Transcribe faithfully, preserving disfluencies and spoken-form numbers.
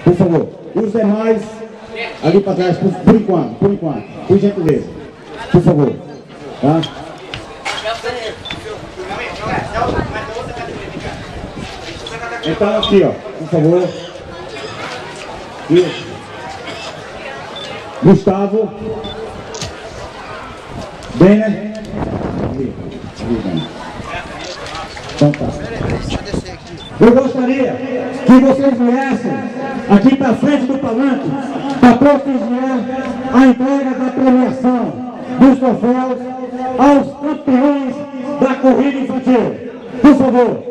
Por favor. E os demais, ali para trás, por, por enquanto, por enquanto. Por gentileza. Por favor. Tá? Então aqui, ó, por favor. Isso. Gustavo. Denner. Então tá. Eu gostaria que vocês viessem aqui para frente do palanque para prestigiar a entrega da premiação dos troféus aos campeões da corrida infantil. Por favor.